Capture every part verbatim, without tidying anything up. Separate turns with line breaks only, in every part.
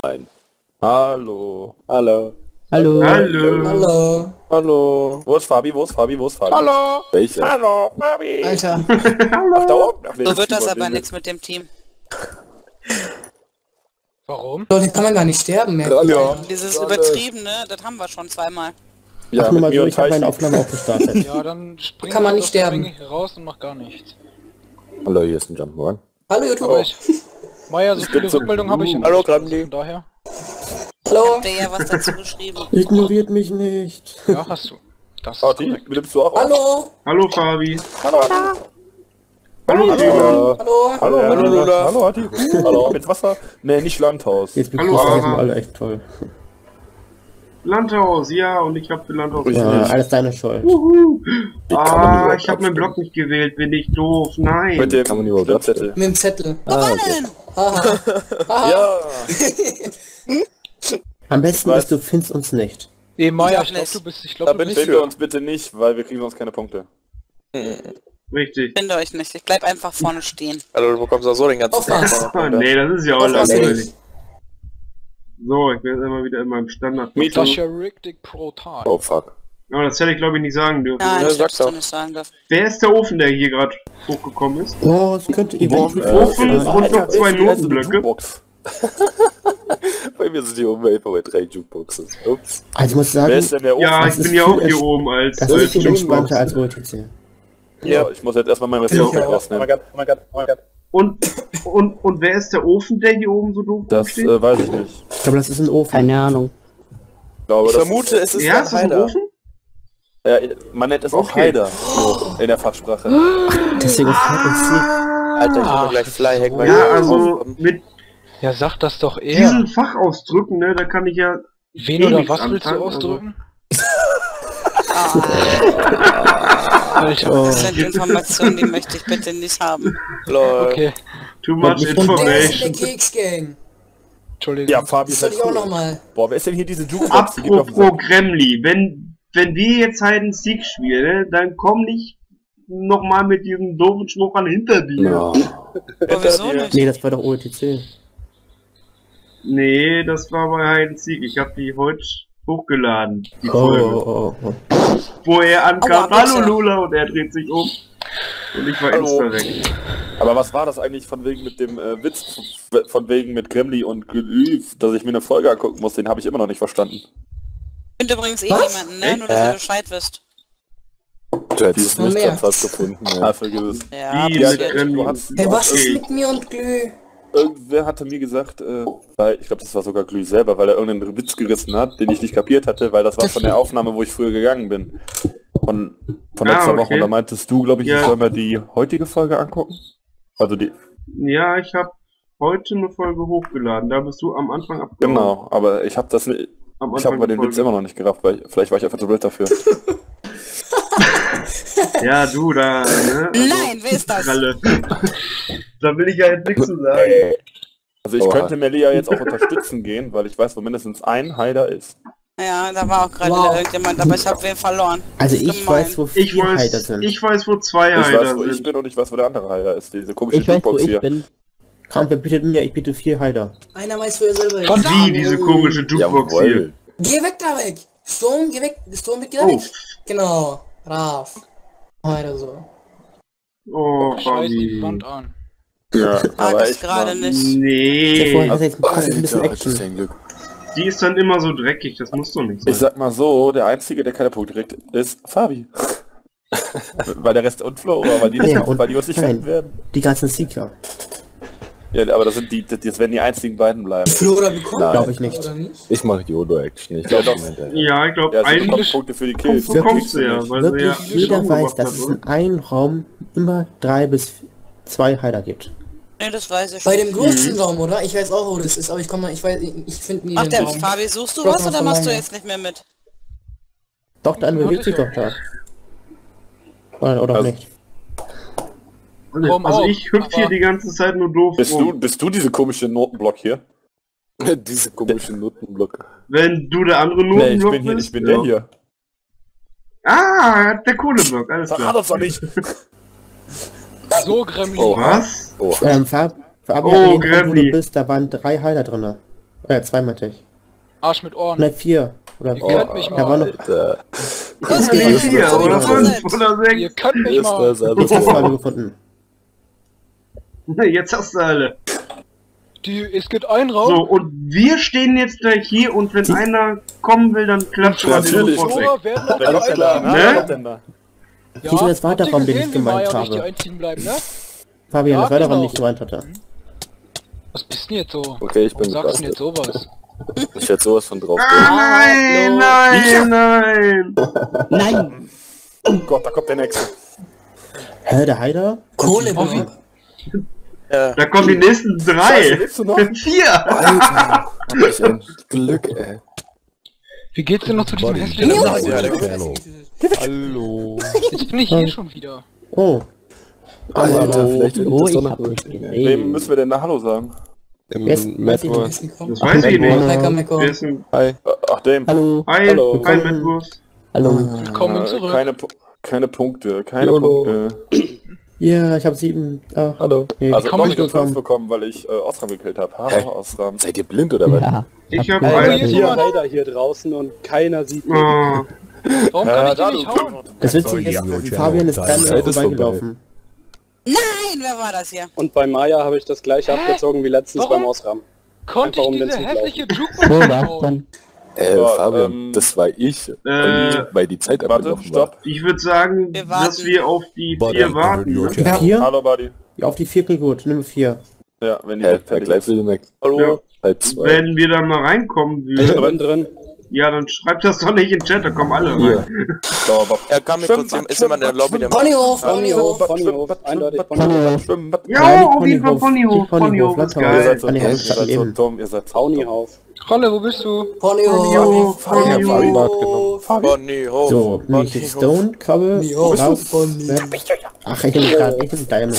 Nein. Hallo. Hallo.
Hallo.
Hallo.
Hallo.
Hallo. Wo ist Fabi? Wo ist Fabi? Wo ist Fabi?
Hallo.
Welche? Hallo, Fabi.
Alter.
Ach, da oben. Ach, nee,
So wird das
Team,
aber
den
nichts mit dem Team.
Warum?
So, den kann man gar nicht sterben mehr.
Ja.
Dieses
Schade.
Übertriebene, das haben wir schon zweimal.
wir- Ja,
Ach, nur mal
mit mir
so,
und
ich habe meine
Teichi.
Aufnahme auch gestartet.
Ja, dann spring
Kann man
halt
nicht
aus der
sterben.
Ringe raus und mach gar nichts.
Hallo, hier ist ein Jump'n'Run.
Hallo
Aber
YouTuber.
ich... Maya, so
Ich
viele
bin so-
Rückmeldungen habe ich ja
Hallo,
nicht.
Grandi.
Von daher...
Hallo.
Habt ihr ja was dazu geschrieben?
Ignoriert mich nicht.
Ja, hast du. Das ist
Party,
korrekt.
nimmst du auch auf?
Hallo.
Hallo Fabi.
Hallo.
Hallo
Hallo.
Simon.
Hallo.
Hallo,
Ja,
hallo,
hallo,
Lula. Hallo, Hatti. Hallo. Mit Wasser? Nee, nicht Landhaus.
Jetzt
Hallo,
begrüßen wir
Ara.
alle echt toll.
Landhaus, ja, und ich habe für Landhaus
Ich
Ja,
gewählt.
alles deine Schuld.
Wuhu.
Wie kann man
Ah,
überhaupt
ich habe meinen Block nicht gewählt, bin ich doof. Nein.
Mit dem kann man überhaupt Zettel.
Mit dem Zettel.
Ah, okay.
Haha. Haha.
Ja.
Am besten
Was?
ist, du findest uns nicht.
Nee, Maya,
auch
ich glaube,
nicht.
du bist... Ich
Da
glaube, du
bin
bist...
wir uns bitte nicht, weil wir kriegen sonst keine Punkte.
Richtig.
Ich finde euch nicht. Ich bleib einfach vorne stehen.
Also du bekommst auch so den ganzen
Aufpassen.
Ah, nee, das ist ja auch
Aufpassen.
langweilig. So, ich bin jetzt immer wieder in meinem Standard.
Me too.
Das ist ja richtig brutal.
Oh fuck.
Aber das hätte ich glaube ich nicht sagen dürfen.
Nein,
Ja,
ich
sag's
hättest du
doch.
nicht sagen dürfen.
Wer ist der Ofen, der hier gerade hochgekommen ist?
Oh, es könnte eventuell
Äh,
Ofen
sein.
und noch zwei Notenblöcke.
Jukebox. Bei mir sind die oben bei bei drei Jukeboxes. Ups.
Also ich muss
Wer
sagen,
ist denn der Ofen?
Ja,
Das
ich bin
ist
ja
viel
auch hier
ents-
oben als,
das
als
ist viel
Jukebox.
entspannter als O T C.
Ja, ich muss jetzt erstmal meine
Bin ich
Ressourcen
auch.
rausnehmen.
Und, und, und wer ist der Ofen, der hier oben so doof
Das
steht?
äh, weiß ich nicht.
Ich glaube, das ist ein Ofen.
Keine Ahnung.
Ich, glaube,
Ich
das
vermute, es ist
Ja,
ein
ist das ein
Heider.
Ofen?
Ja, man nennt es auch
Okay.
Heider so, in der Fachsprache.
Deswegen ist halt uns Sieg.
Alter, ich
Ah,
mach gleich Flyhack, weil
Ja,
wir
also
auf-
mit
Ja, sag das doch eher.
diesen Fachausdrücken, ne, da kann ich ja...
Wen
eh
oder
nichts
was willst du
anfangen,
ausdrücken?
Ah,
Alter.
Oh.
das sind Informationen, die möchte ich bitte nicht haben.
Lol.
Okay,
Too much
Und ich-
Und der ist der
information.
Keksgang.
Entschuldigung.
Ja, Fabi
Das
ist
soll
halt
ich auch
cool.
nochmal.
Boah, wer ist denn hier diese Jukebox? Die geht mir auf den
Apropos Gremli, wenn, wenn wir jetzt Hide and Seek spielen, ne, dann komm nicht nochmal mit diesen doofen Schmuckern hinter dir.
Ja.
Aber wieso nicht?
Nee, das war doch O T C.
Nee, das war bei Hide and Seek. Ich habe die heute hochgeladen, die
Oh,
Folge.
oh, oh, oh.
Wo er ankam,
Aua, bitte.
hallo Lula, und er dreht sich um. Und ich war
Hallo.
insta weg.
Aber was war das eigentlich von wegen mit dem äh, Witz, von wegen mit Gremli und Glüf, dass ich mir eine Folge angucken muss? Den habe ich immer noch nicht verstanden.
Ich finde übrigens eh
Was?
niemanden, ne? Nur, dass ihr Bescheid wisst.
Du hättest
Noch
nicht
mehr.
ganz was gefunden. Ja, vergiss es.
Ja,
Wie
Ja,
mit
passiert.
Gremli.
du hast,
Hey, was
Okay.
ist mit mir und Glüh?
Irgendwer hatte mir gesagt, äh, weil ich glaube, das war sogar Glü selber, weil er irgendeinen Witz gerissen hat, den ich nicht kapiert hatte, weil das war von der Aufnahme, wo ich früher gegangen bin. Von, von
Ah,
letzter
okay.
Woche. Und da meintest du, glaube ich,
Ja.
ich soll mir die heutige Folge angucken. Also die,
Ja, ich habe heute eine Folge hochgeladen. Da bist du am Anfang abgehauen.
genau, aber ich habe das nicht,
Am
ich habe
Anfang
aber
der
den Witz
Folge.
immer noch nicht gerafft, weil vielleicht war ich einfach zu blöd dafür.
Ja, du da, ne?
Nein, wer ist das?
Kralle. Da will ich ja jetzt nichts zu sagen.
Also ich
Oha.
könnte Melia jetzt auch unterstützen gehen, weil ich weiß, wo mindestens ein Heider ist.
Ja, da war auch gerade
Wow.
wieder irgendjemand, aber ich habe wen verloren.
Also
Das ist
ich
gemein.
weiß, wo
Ich
vier Heider
weiß,
sind.
ich weiß, wo zwei
Ich weiß,
Heider
wo ich
sind.
bin und ich weiß, wo der andere Heider ist. Diese komische
Ich weiß, wo
Jukebox
ich
hier.
bin.
Komm, wer bietet mir? Ich biete vier Heider.
Einer weiß, wo er selber ist.
Wie, diese komische Jukebox hier.
Jawohl.
Geh weg da weg! Sturm, geh weg! Sturm, geh da
Oh.
weg! Genau. Brav. Oder so.
Oh,
Scheiß die
Fabi.
Wand an.
Ja,
Mag
aber
es
ich
gerade
war-
nicht.
Der vorhin
Nee,
hat jetzt kostet ein bisschen
Alter,
Action.
das ist ein Glück.
die ist dann immer so dreckig, das muss doch nicht
Ich
sein.
sag mal so, der Einzige, der keine Punkte kriegt, ist Fabi. Weil der Rest und Flo, aber die, nicht,
Ja, und-
weil die uns nicht
nein.
finden werden.
Die ganzen Sieger.
Ja, aber das sind die, das werden die einzigen beiden bleiben.
Flora bekommen?
Nein.
Glaube ich nicht.
Oder nicht?
Ich mache Yodo-Action. Ich
Ja,
glaube
doch.
nicht.
Ja, ich glaube,
Ja, es sind
eigentlich
noch Punkte für die Kills.
bekommst du ja, weil sie
Wirklich
ja
jeder
schon
weiß,
gemacht
dass
hat,
es
oder?
in einem Raum immer drei bis zwei Heider gibt.
Nee, das weiß ich
Bei
schon.
dem großen Raum, oder? Ich weiß auch, wo das ist, aber ich komme, ich weiß, ich finde nie
Ach,
den
der
Raum.
Fabi, suchst du
Bloß
was
noch
oder
von
machst du
lange.
jetzt nicht mehr mit?
Doch, der andere bewegt sich doch da. Oder, oder
Also-
nicht?
Warum
Also
auch?
ich hüpf hier
Aber-
die ganze Zeit nur doof
Bist du,
rum.
bist du diese komische Notenblock hier?
Diese komischen Notenblöcke.
Wenn du der andere
Nee, ich
Notenblock
bin hier,
bist.
ich bin
ja.
der hier.
Ah, der Kohleblock, alles
Verrat
klar.
uns doch nicht.
So, Gremlin.
Oh.
Was?
Oh.
Ähm, Fab, Fab
Oh,
wo du
Gremli.
bist, da waren drei Heider drin. Äh, zwei meinte ich.
Arsch mit Ohren.
Ne, vier. Oder
Ihr könnt mich
Da war
mal.
noch...
Alter.
Was
Nee,
geht?
vier
So
oder
wie
fünf
das
oder
Ihr
sechs.
könnt mich
Ist
mal.
das
Jetzt hast du alle
aber
gefunden.
Jetzt hast du alle.
Die, es geht ein Raum.
So, und wir stehen jetzt gleich hier und wenn einer kommen will, dann klatschen wir den
Natürlich.
sofort weg.
Zora werden noch
Wer kommt denn da?
einziehen.
Na,
Ne?
wer kommt denn da?
Ja,
Siehst du das
habt ihr
Weiterraum, den
gesehen,
ich
wie Maya
gemeint
und ich die
habe?
einzigen bleiben, ne?
Fabian, das
Ja,
Weiterraum
genau.
nicht gemeint hatte.
Was bist denn jetzt so?
Okay, ich
Warum
bin
sagst du denn
gefrustet.
jetzt sowas?
Ich hätte sowas von drauf.
Ah, nein, nein, nein.
Nein!
Oh Gott, da kommt der nächste.
Hä, der Heider?
Kohleblock.
Ja.
Da kommen die nächsten
Scheiße,
drei.
lebst du noch?
Vier.
Alter, hab ich ein Glück, ey.
Wie geht's denn noch zu diesem hässlichen
Ja,
Raum?
Ja, der
Hallo.
Jetzt bin ich hier schon wieder.
Oh.
Alter, vielleicht wird
Oh,
das
ich
doch noch
hab
durch.
nicht
Wem
gesehen.
müssen wir denn da Hallo sagen?
Im
Yes,
Metro.
Das weiß ich nicht.
Lecker Mekko.
Wer ist denn?
Hi.
Ach, dem.
Hallo.
Hi,
Hallo.
hi, Madwurst.
Hallo.
Willkommen
Äh,
zurück.
Keine, Pu- keine Punkte, keine
Yolo.
Punkte.
Ja, ich habe sieben. Ah,
Hallo.
nee,
Also
Komm,
doch
ich
nur fünf
bekommen.
bekommen, weil ich äh, Osram gekillt habe.
Hä?
Hallo, Osram.
Seid ihr blind oder was?
Ja.
Ich hab
Hallo,
einen.
hier ist
Hier
jemand.
Heider hier draußen und keiner sieht mich.
Oh,
Warum kann ich die nicht hauen?
Das Witzige ist, Fabian ist dreimal
Zeit ist
vorbeigelaufen.
Nein, wer war das hier?
Und bei Maya habe ich das gleiche
Hä?
abgezogen wie letztens
Warum?
beim Ausrahmen.
Konnte
Einfach um
ich
den
diese
Zug
hässliche
So,
Jukebox
was
hauen?
dann?
Äh,
So,
Fabian,
ähm,
das war ich.
Äh,
Und weil die Zeit
Warte,
abgelaufen
stopp.
ich würde sagen,
Wir warten.
dass wir auf die vier warten. Ne?
Ja. Vier?
Hallo, Buddy.
Ja, auf die vier klingt gut. Nimm vier.
Ja, wenn die
war. Hä,
fertig
gleich
ist.
will ich weg.
Ja.
Hallo. Halb zwei.
Wenn wir da mal reinkommen
Ich
würden,
bin drin.
ja, dann schreibt das doch nicht in den Chat, da kommen alle
Hier.
rein.
Sauber.
Er kann mir kurz, ist jemand in der Lobby, der
Ponyhof, Ponyhof.
Ponyhof, eindeutig Ponyhof.
Schwimmbad.
Ja, auf jeden Fall Ponyhof, Ponyhof ist
Ihr
geil.
seid so
An die
dumm, ihr
Hand
seid so
eben.
dumm, ihr seid so dumm.
Ponyhof.
Rolle, wo bist du?
Ponyhof.
Ponyhof.
Ponyhof.
Ponyhof.
So, nicht Stone, Kabel,
Ponyhof.
Glas,
Ponyhof.
Ach, ich nehme gerade nicht den Diamond.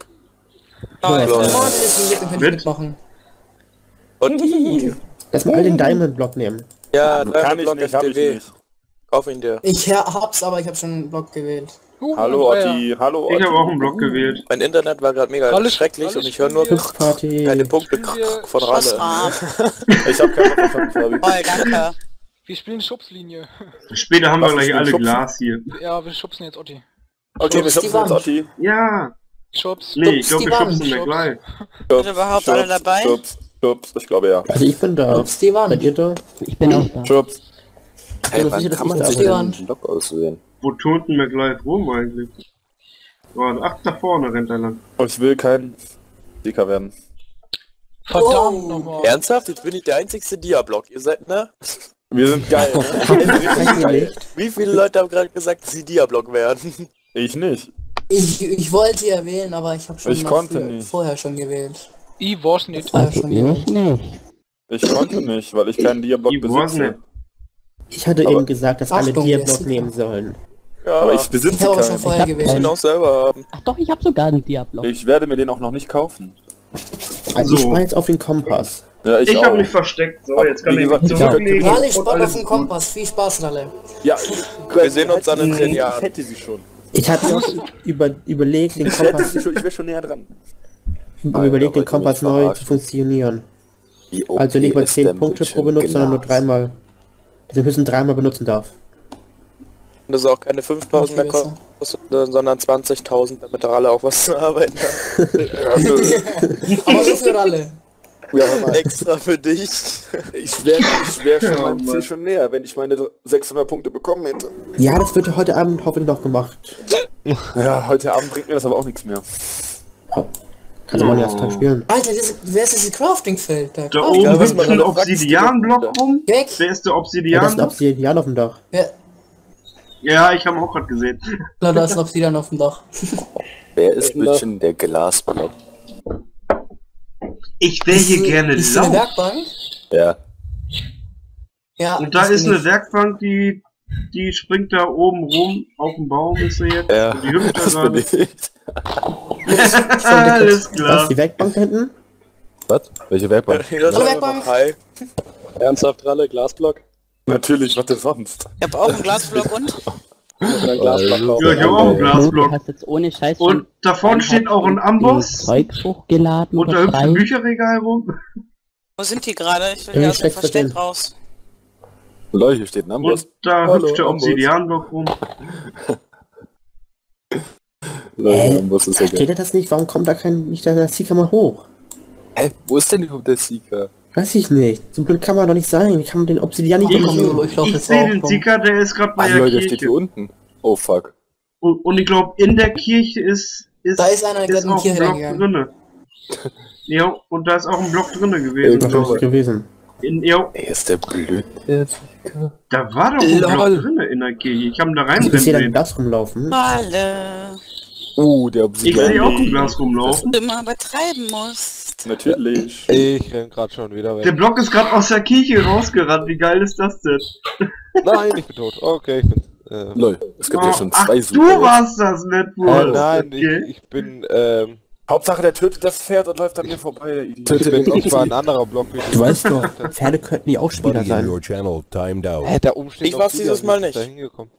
Toll.
Oh, das ist ein Kann ich
Mit?
mitmachen.
Und
Lass mal all den Diamond-Block nehmen.
ja,
Kann ich
Block
nicht, hab ich
F D W.
nicht.
Kauf ihn dir.
Ich ha- hab's, aber ich hab schon einen Block gewählt.
Uh,
Hallo,
und Eier.
Otti. Hallo, Otti.
Ich habe auch einen Block gewählt.
Mein Internet war gerade mega
Alles-
schrecklich
alles
und ich höre nur
spielen
Hüpfparty.
keine Punkte
wir-
von Ralle.
Osram.
Ich hab keinen Bock verstanden, Fabi.
Toll, danke.
Wir spielen Schubslinie.
Später haben wir
Was,
gleich
ich will
alle
schubsen?
Glas hier.
Ja, wir schubsen jetzt Otti.
Okay, wir
Schubst die
schubsen jetzt
Wand.
Otti.
Ja,
Schubs.
nee, ich glaube,
die
wir
Wand.
schubsen wir gleich.
Sind überhaupt alle dabei?
Schubs, Schubs, ich glaube ja.
Also ich bin da.
Ups, die Wand.
Seid ihr da?
Ich bin auch da.
Schubs.
Hey,
das
wann
ist
kann man
das
sich
die
denn
Wand.
den Block auswählen?
Wo turnten wir gleich rum eigentlich? Warte, ach, da vorne rennt er lang.
Oh, ich will kein Sticker werden.
Verdammt
Oh.
nochmal.
Ernsthaft? Jetzt bin ich der einzigste Dia-Block. Ihr seid, ne?
Wir sind geil, ne?
Seid ihr nicht?
Wie viele Leute haben gerade gesagt, dass sie Dia-Block werden?
Ich nicht.
Ich, ich wollte ja wählen, aber ich habe schon
Ich
mal
konnte
früher-
nicht.
vorher schon gewählt.
Ich war's nicht.
Vorher
Also
schon
ich
gewählt.
nicht.
Ich konnte nicht, weil ich keinen Diablock
Ich weiß
besitze.
nicht.
Ich hatte
Aber-
eben gesagt, dass alle
Achtung,
Diablock
der ist
nehmen sollen.
Ja,
Aber ich
ich
Ich
besitze
habe aber schon
keinen.
vorher
Ich hab
will ihn
gewählt.
auch selber haben.
Ach doch, ich habe sogar einen Diablock.
Ich werde mir den auch noch nicht kaufen.
Also ich
So.
war jetzt auf den Kompass.
Ja, ich,
Ich
auch.
habe mich versteckt. So,
Aber
jetzt kann
wie
ich
gesagt,
mich
ich
zurücklegen.
Ralle, ich
und
spart
alles
auf den
gut.
Kompass. Viel Spaß, Ralle.
Ja,
Wir sehen uns dann in zehn
Ich
Jahren.
hätte sie schon.
Ich hatte auch über, überlegt, den
Ich hätte
Kompass,
sie schon, ich wäre schon näher dran.
überlegt, den
wollt ihr mich
Kompass neu zu
verarschen?
funktionieren.
Wie O P
Also nicht mal
ist der
zehn Punkte pro
Bildschirm
Benutzer, sondern nur
Glas?
dreimal. Also höchstens dreimal benutzen darf.
Und das ist auch keine fünftausend mehr
Okay,
kostet, sondern zwanzigtausend, damit der alle auch was zu arbeiten hat.
Aber nur für Ralle.
Ja, hör mal.
Extra für dich.
Ich wäre ich wär schon
Ja,
meinem Ziel
Mann.
schon näher, wenn ich meine sechshundert Punkte bekommen hätte.
Ja, das wird heute Abend hoffentlich noch gemacht.
Ja, heute Abend bringt mir das aber auch nichts mehr.
Kann man erst Tag spielen.
Alter, diese, wer ist dieses Crafting-Feld? Da,
Da
Crafting-
oben
Ja, was
hüpft
man
ein
dann
Obsidianblock rum.
Weg!
Wer ist der
Ja, das ist ein
Obsidianblock?
Obsidian auf dem Dach.
Wer,
Ja, ich habe auch gerade gesehen.
da da ist ein Obsidian auf dem Dach.
Wer ist bisschen der Glasblock?
Ich wäre hier
Ist-
gerne
Ist eine
laut.
Werkbank?
Ja.
Ja.
Und da
das
ist
bin
eine
ich.
Werkbank, die die springt da oben rum. Auf dem Baum ist sie jetzt.
Ja,
Die hüpft da
das bin
gerade.
ich.
Alles
Was,
klar.
die Werkbank da hinten?
Was? Welche Werkbank?
Hallo, Werkbank.
Hi.
Ernsthaft Ralle, Glasblock?
Natürlich, was denn sonst?
Ich hab auch einen Glasblock und?
Muss ein Glasblock kaufen.
Ja, ich habe auch einen
Du
Glasblock.
hast jetzt ohne Scheiß
Und
schon
da vorne steht auch ein Amboss.
Zeug hochgeladen
Und da
oder
hüpft ein
frei.
Bücherregal rum.
Wo sind die gerade? Ich will
Irgendwie
hier aus dem
schlecht
Versteck
verstehen.
raus.
Leute, hier steht ein Amboss.
Und da
Hallo,
hüpft der
Amboss.
Obsidianblock rum.
Leute, Amboss ist ja
Geht
geil.
er das nicht? Warum kommt da kein, nicht der, der Seeker mal hoch?
Hä, wo ist denn überhaupt der Seeker?
Weiß ich nicht. So blöd kann man doch nicht sein. Wie kann man den Obsidian nicht
Ich,
bekommen?
ich glaub,
ich
jetzt
sehe
auch
den
vom-
Seeker, der ist gerade bei
Ah,
der
Leute, der steht
Kirche.
hier unten. Oh fuck.
Und, und ich glaube, in der Kirche ist, ist,
Da ist einer, der
ist
in die
auch ein
Kirche
Block
reingegangen.
drinne. Ja, und da ist auch ein Block drinne gewesen.
Was ist gewesen?
In, ja,
Ey, ist der blöd, der Seeker?
da war doch ein
Lol.
Block drinne in der Kirche. Ich habe ihn da
Ich sehe
reinrennen
da ein
sehen.
Glas rumlaufen.
Alle.
Oh, der
Ich
Obsidian.
sehe auch ein Glas rumlaufen.
Du immer übertreiben musst.
Natürlich.
Ich renn grad schon wieder
Der
weg.
Block ist gerade aus der Kirche rausgerannt. Wie geil ist das denn?
Nein, ich bin tot. Okay, ich bin... Äh,
Lol, es gibt ja schon
ach,
zwei
du
Super jetzt.
warst das,
äh,
Netwood.
nein,
Okay.
ich, ich bin... Ähm,
Hauptsache, der tötet das Pferd und läuft an mir vorbei, der Idiot.
ich, bin ich war ein anderer Block.
Du weißt doch, Pferde könnten ja auch Spieler sein.
Hä, da oben steht
Ich
noch
war's
Julian,
dieses Mal
wie ist
nicht.
da hingekommen?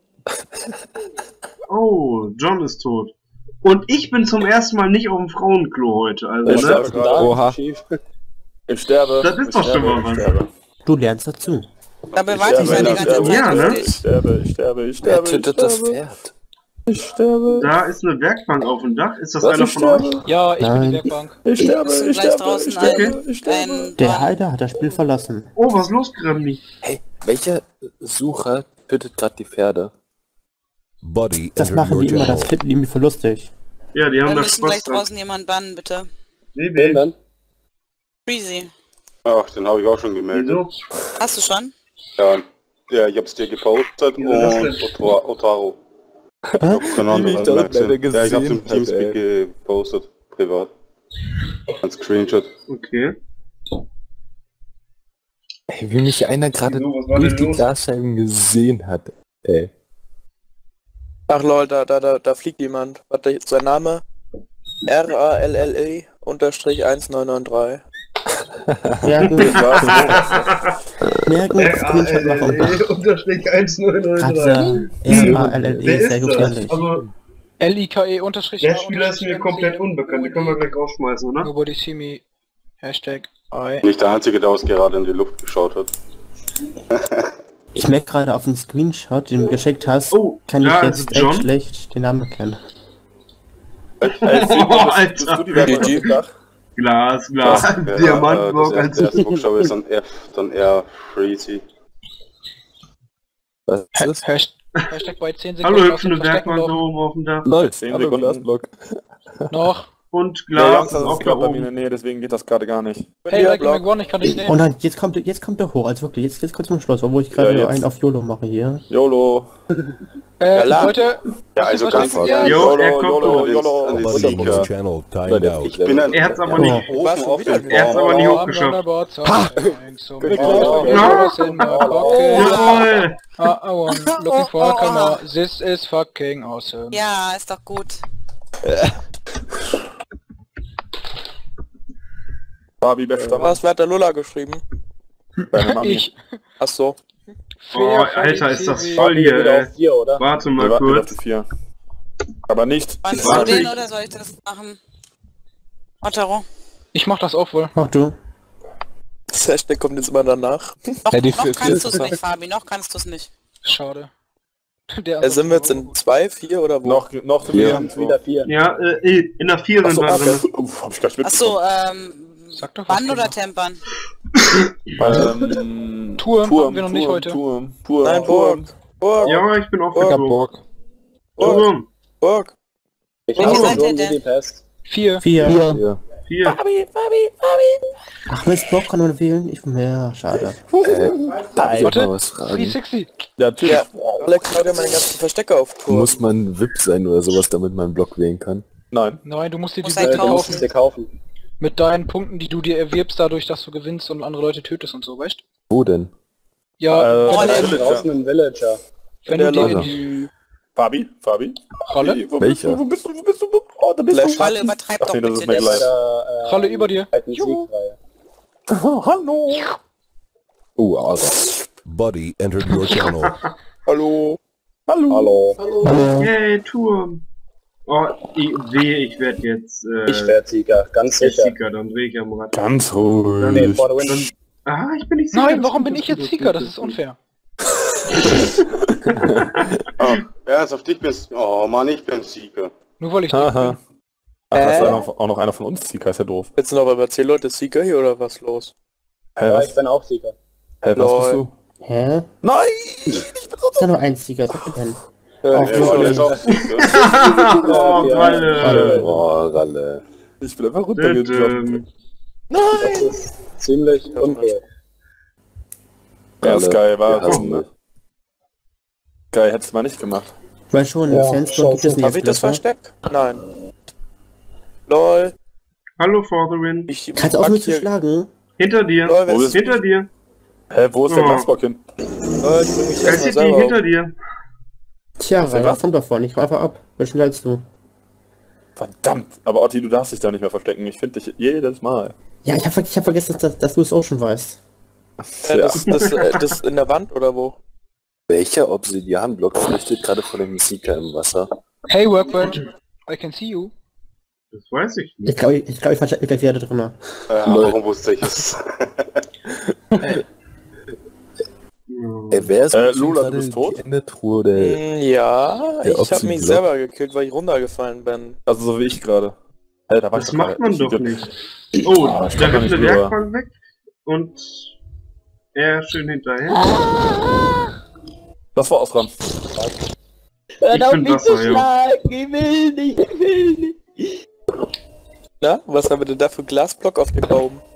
Oh, John ist tot. Und ich bin zum ersten Mal nicht auf dem Frauenklo heute. Also,
Ich
ne?
sterbe gerade.
Oha.
Ich sterbe.
Das ist
ich
doch schon
sterbe,
mal was.
ich sterbe.
Du lernst dazu.
Dabei
Ich
warte ich ja
sterbe,
die
ich
ganze
sterbe,
Zeit
Ja,
auf
ne?
Ich
dich.
sterbe, ich sterbe, ich
Wer
sterbe.
tötet
ich
das
sterbe.
Pferd?
Ich sterbe.
Da ist eine Werkbank auf dem Dach. Ist das
Was,
einer
ich
von euch?
sterbe?
Ja, ich bin
Nein.
die Werkbank.
Ich sterbe,
Müssen
ich
gleich
sterbe,
draußen
ich sterbe,
ein,
ich sterbe.
ein
Der Heider hat das Spiel verlassen.
Oh, was los, Gremli?
Hey, welcher Sucher tötet gerade die Pferde?
Das machen die immer, das finden die irgendwie voll lustig.
Ja, die haben
Wir
da
müssen gleich
Spaß dran.
draußen jemanden bannen, bitte.
Nee,
Wen
wen?
dann?
Freezy.
Ach, den habe ich auch schon gemeldet.
Wieso?
Hast du schon?
Ja, ja ich hab's dir gepostet
Wieso das
und
denn?
Otaro. Otaro.
Hä?
Keine Ahnung,
Wie ich
was
das
merkst du?
leider
Ja, ich hab's
gesehen
im Teamspeak
hab,
gepostet, privat. Ein Screenshot.
Okay.
Ey, wie mich einer gerade
Wieso, was war
durch
denn
die
los?
Glasscheiben gesehen hat. Ey.
Ach lol, da, da, da, da fliegt jemand. Warte, jetzt sein Name? R A L L E unterstrich eins neun neun drei.
Merken, merken, Screenshot machen.
Unterstrich eins neun neun drei.
Katze, R A L L
Wer
E, sehr
ist das?
gefährlich.
Also,
L I K E unterstrich.
der Spieler ist mir komplett unbekannt. Den können wir gleich rausschmeißen, oder?
Nobody see me. Hashtag I.
Nicht der Einzige, der uns gerade in die Luft geschaut hat.
Ich merke gerade auf den Screenshot, den du geschickt hast,
Oh,
kann
da
ich
ist
jetzt
John.
echt schlecht den Namen erkennen.
Oh, Alter.
G G.
Glas, Glas,
Ja,
Diamantblock
äh, das
als
erste erste Buchstabe ist dann F, dann R, Freezy.
Was ist das?
Hasht- Hashtag bei zehn Sekunden
Hallo,
aus dem
hüpfende
Verstecken
Werkbank da
noch.
oben auf dem Dach.
Lol, zehn
Hallo,
Sekunden
Glas.
Block.
Noch.
Und
Ja,
Glas
Jungs,
ist
das
auch
ist
da
gerade bei mir in
oben.
der Nähe, deswegen geht das gerade gar nicht.
Hey,
Ja,
Lucky
Block.
McOne, ich kann dich
Oh
sehen.
nein, jetzt kommt, jetzt kommt er hoch, also wirklich, jetzt, jetzt kommt zum Schluss, obwohl ich gerade
Ja, jetzt.
einen auf YOLO mache hier.
YOLO.
Äh,
la.
Leute.
Ja, also
was
ganz
ist das?
ehrlich,
Jo, er kommt
YOLO,
hoch.
YOLO.
an die
Wunderbar.
Seeker.
Leute,
Ich bin ein
Er hat's aber
Oh.
nicht.
Warst du wieder
Er hat's aber nicht
Oh, I'm
hochgeschafft.
gonna about something, so
Good
many
job.
fingers in my pocket.
Jawohl!
Ah, I want looking for a camera. This is fucking awesome.
Ja, ist doch gut.
Fabi, bester Mann.
Was, wer hat der Lulla geschrieben?
Deine Mami.
Ich.
Ach so.
Oh, Alter, ist das
Fabi,
voll hier,
Wieder
ey.
auf vier, oder?
Warte
Wir
mal
warten wieder auf
kurz.
die vier. Aber nicht.
Meinst du
Warte.
den oder soll ich das machen? Otaro?
Ich mach das auch wohl.
Mach du.
Das Hashtag kommt jetzt immer danach.
Noch,
Ja, die
noch
vier-
kannst du es
vier-
nicht, Fabi, noch kannst du es nicht.
Schade. Der
Äh, sind wir jetzt in zwei, vier oder wo?
Noch, noch
Ja.
mehr.
Wieder vier.
Ja, äh, in der vier sind
Achso,
wir drin.
Uff, hab ich gar nicht
Achso,
mitbekommen.
ähm,
Sag doch was.
Bann oder Tempern?
Ähm,
Turm haben wir noch nicht heute.
Turm, Turm,
Nein,
Turm.
Burg. Burg.
Ja, ich bin
Ich hab
aufgezogen.
Bock.
Burg.
Turm.
Burg.
Ich
Welche
habe
seid
so
ihr
ein
denn?
Mini-Pass.
Vier.
Vier.
Ja.
Vier.
Ach, Mist, Block kann man wählen? Ich, ja, schade.
Darf ich
Warte.
mal was fragen?
dreihundertsechzig.
Ja, natürlich.
Ja, Alex hat ja meine ganzen Verstecke auf Tour.
Muss man V I P sein oder sowas, damit man einen Block wählen kann? Nein.
Nein, du musst dir die
Muss
Seite
ein
Du musst
kaufen.
es dir kaufen.
Mit deinen Punkten, die du dir erwirbst, dadurch, dass du gewinnst und andere Leute tötest und so, weißt du?
Wo denn?
Ja,
Äh,
wenn,
Rolle.
du-
Villager.
Draußen im Villager.
wenn
der
du dir in
Leute.
die
Fabi? Fabi?
Rolle,
Wie? Wo
Welcher?
bist du? Wo bist du? Wo bist du? Oh, da bist
Flash.
du.
Rolle, übertreib
Ach
doch
nee, das
bitte
ist mir
nicht.
gleich.
Der, äh,
Rolle über dir.
alten Siegreihe.
Oh, hallo. Oh, also.
Buddy entered your channel.
Hallo.
Hallo.
Hallo.
Yay, Turm. Oh, ich, wehe, ich werde jetzt... Äh,
Ich werde Sieger, ganz sicher.
Sieger, dann drehe ich am Rad.
Ganz ruhig.
Nee, for the win.
Ah, ich bin nicht sicher.
Nein, warum bin ich jetzt Sieger? Das ist unfair.
Oh, wer ist auf dich bist? Oh Mann, ich bin Sieger.
Nur weil ich
Haha. Ach,
Äh?
das ist auch noch, auch noch einer von uns Sieger, ist ja doof.
Jetzt sind noch aber zehn Leute Sieger hier oder was los?
Hä,
Ja,
was,
ich bin auch Sieger.
hä, was bist du?
Hä?
Nein!
Ist ja nur ein Sieger, sag mir dann.
Ja,
Auch
Ja, Ralle ist auch Sieger.
Oh, Ralle.
Oh, Ralle.
Ich bin einfach runtergejumpt.
Düm.
Das ist ziemlich unfair.
Ja, Sky war
Wir hassen
ne?
dich.
Sky hättest du mal nicht gemacht.
Ich weiß schon,
Ja,
Sandstorm gibt es nicht
Hab ich das
als Blöcke.
versteckt? Nein. Lol.
Hallo, For the Win.
Ich
Kannst du auf
pack
mich zu
hier-
schlagen?
Hinter dir.
Lol, wer
Wo
ist...
bist-
Hinter dir.
Hä, wo ist der
Oh.
Glasbock hin?
Lol, ich bring mich
Da
erstmal
ist die
selber
hinter
auf.
dir.
Tja,
Was denn,
Rainer,
was?
komm davon, ich hau einfach ab. Wie schnell hältst du?
Verdammt! Aber Otti, du darfst dich da nicht mehr verstecken. Ich finde dich jedes Mal.
Ja, ich hab, ich hab vergessen, dass, dass du es auch schon weißt.
Äh, das, das, äh, das in der Wand oder wo?
Welcher Obsidianblock flüchtet gerade vor dem Sieger im Wasser?
Hey, Workbench, I can see you.
Das weiß ich
Ich
nicht.
glaube, ich, glaub, ich verstecke mich gleich wieder da drin.
Ja, warum wusste ich es?
Ja.
wer ist
Äh, Lula, du bist tot?
In der Truhe der...
Hm, ja,
Der
ich hab mich
Obsi-Block.
selber gekillt, weil ich runtergefallen bin.
Also so wie ich gerade. Hä, da war
Das
ich
macht
gerade.
man
Ich-
doch
ich-
nicht. Oh,
Ah, ich
da
kann doch
rennt eine
nicht rüber.
Werkbank weg. Und er schön hinterher.
Das war Osram.
Hör
Ich
auf
find
mich
das
zu
war, ja.
schlagen, ich will nicht, ich will nicht.
Na, was haben wir denn da für Glasblock auf dem Baum?